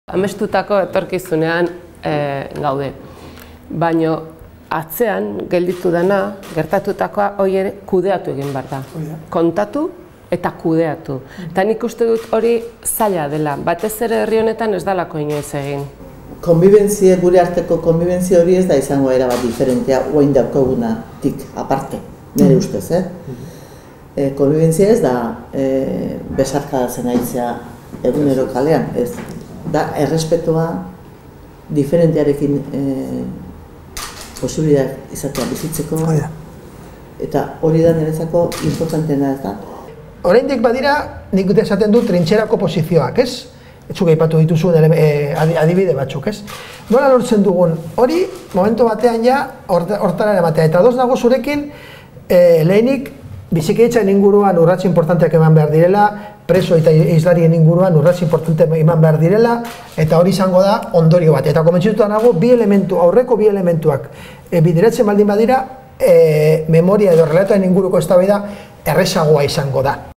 Amestutako etorkizunean gaude, baina atzean gelditu dena, gertatutakoa hori ere kudeatu egin behar da. Kontatu eta kudeatu. Eta nik uste dut hori zaila dela, batez ere herri honetan ez dalako inoiz egin. Konbibentzia, gure arteko konbibentzia hori ez da izango erabat diferentea oain daukagunatik aparte, nire ustez, Konbibentzia ez da besarkadatzen aitzea egunero kalean, ez. Da, errespetua diferentearekin posibilitate izatea bizitzeko, eta hori da niretzako importanteena ez da. Oraindik badira, nik dut esaten du trintxerako posizioak, ez? Etzuk aipatu dituzuen adibide batzuk, ez? Nola lortzen dugun, hori momentu batean ja hortara eramatea, eta ados nago zurekin lehenik bizikidetzaren inguruan urrats importanteak eman behar direla, preso eta islarien inguruan urrats importante eman behar direla, eta hori izango da ondorio bat. Eta komentzituta nago, aurreko bi elementuak bideratzen baldin badira, memoria edo relatoen inguruko eztabaida errezagoa izango da.